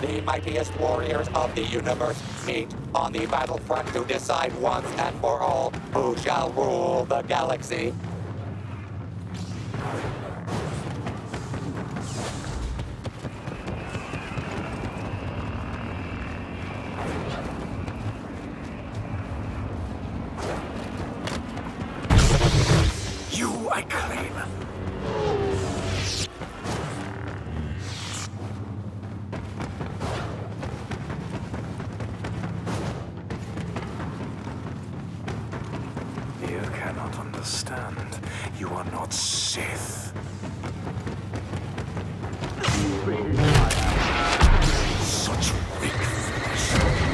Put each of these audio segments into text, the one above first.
The mightiest warriors of the universe meet on the battlefront to decide once and for all who shall rule the galaxy. You, I claim. You cannot understand. You are not Sith. Such weak flesh.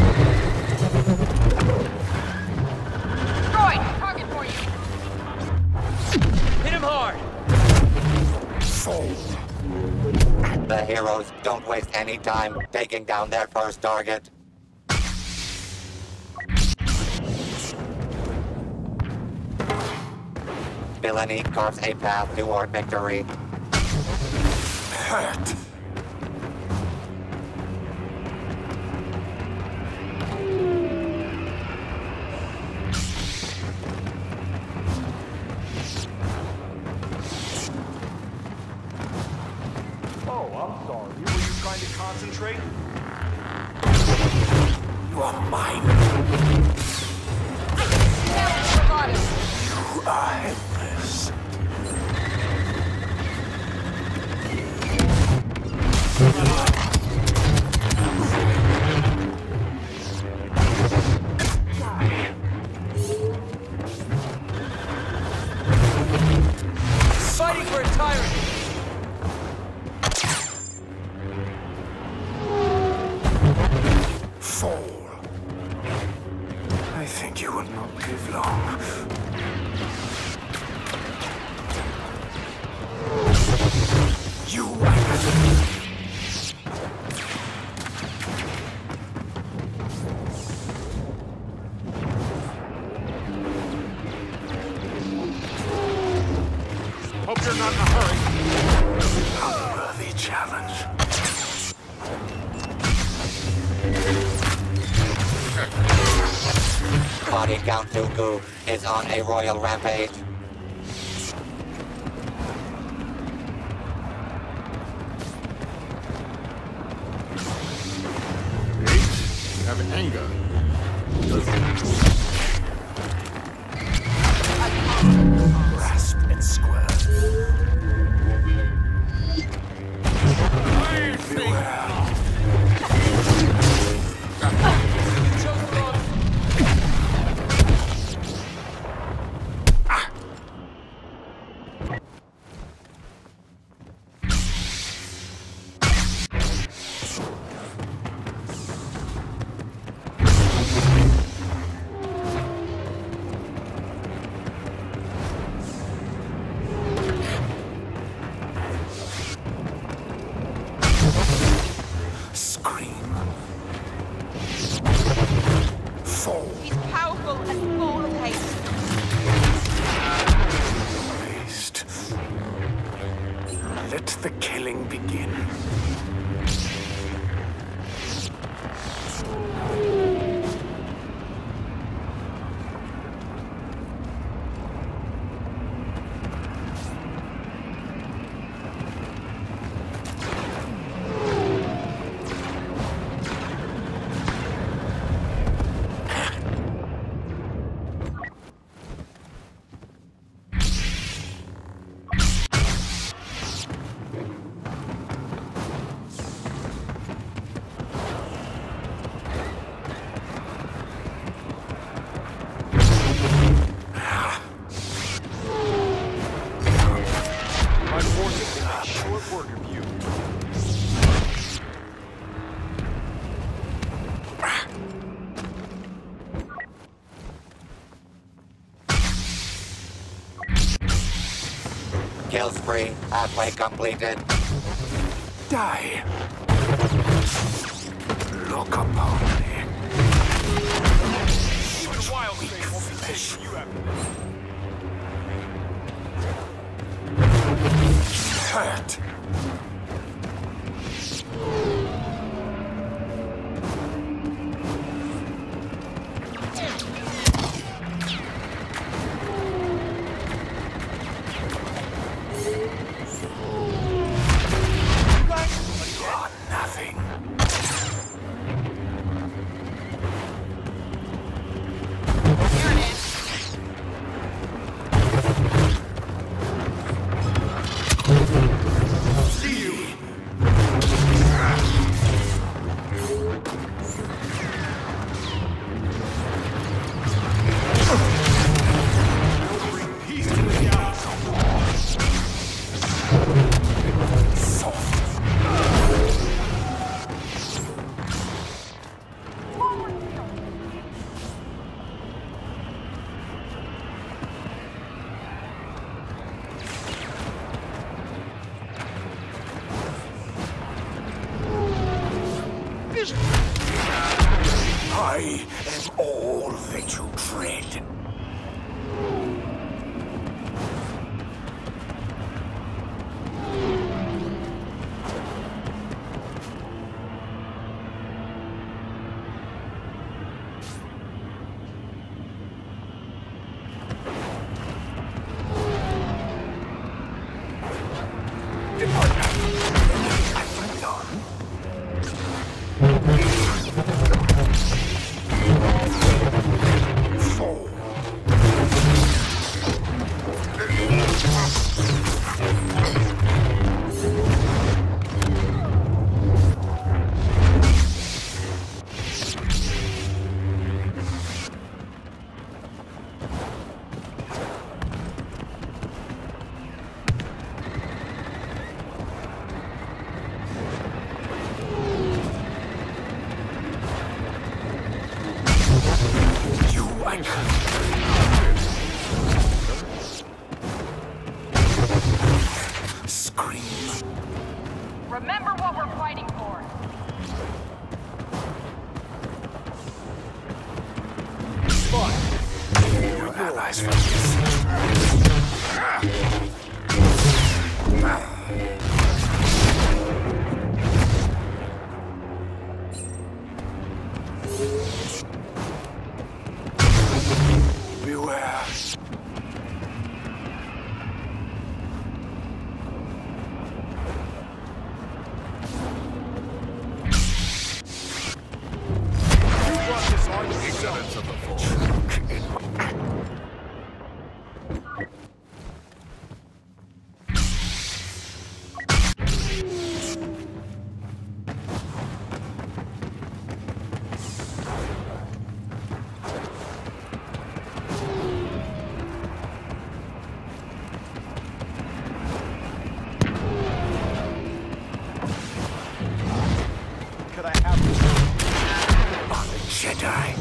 Droid, target for you. Hit him hard! Fold. The heroes don't waste any time taking down their first target. Villainy carves a path toward victory. Hurt. Oh, I'm sorry. Were you trying to concentrate? You are mine. You are helpless. Fighting for a tyrant! Fall. I think you will not live long. You, Hope you're not in a hurry. unworthy challenge. Body Count Dooku is on a royal rampage. You have anger. Grasp and square. Scream. Fall. He's powerful and full of haste. Haste. Let the killing begin. Unfortunately, a short work of you. Kill spree halfway completed. Die. Look upon me. Even a wild thing won't be chasing you after this. Hurt. I am all that you dread. Remember what we're fighting for. Your allies from this. Beware. Could I have Jedi.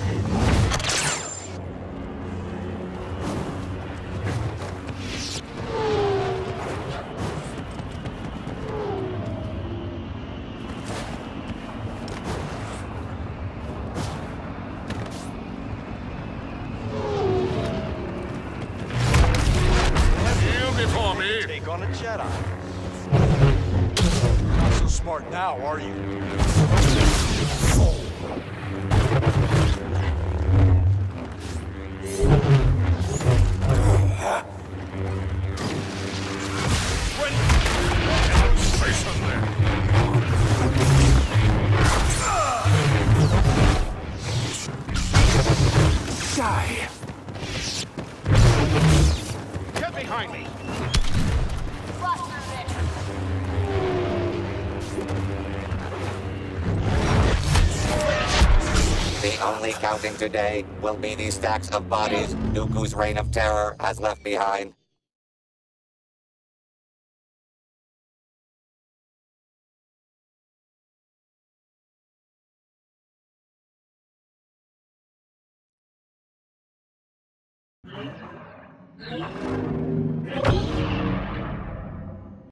Before me. take on a Jedi? Not so smart now, are you? Die. Get behind me. The only counting today will be the stacks of bodies Dooku's reign of terror has left behind.